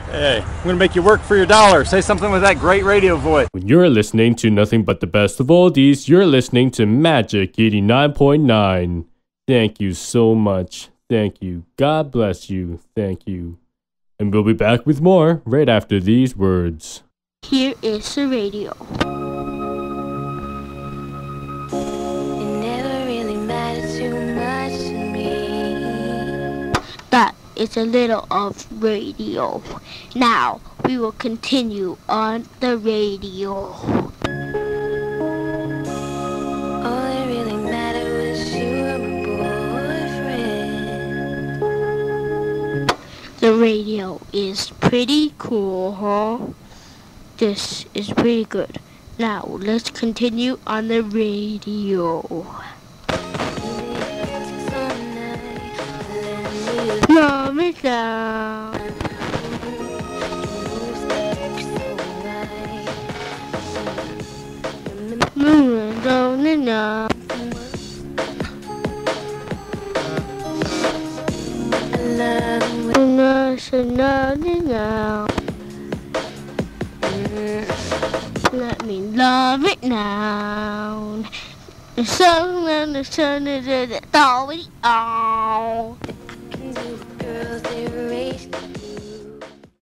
Hey, I'm gonna make you work for your dollar. Say something with that great radio voice. When you're listening to nothing but the best of oldies, you're listening to Magic 89.9. Thank you so much. Thank you. God bless you. Thank you. And we'll be back with more right after these words. Here is the radio. It never really mattered too much to me. That is a little of radio. Now we will continue on the radio. All that really mattered was you were my boyfriend. The radio is pretty cool, huh? This is pretty good. Now let's continue on the radio. Love me now. Moving down and up. Now. Let me love it now. The sun and the sun is already on. Girls, they race.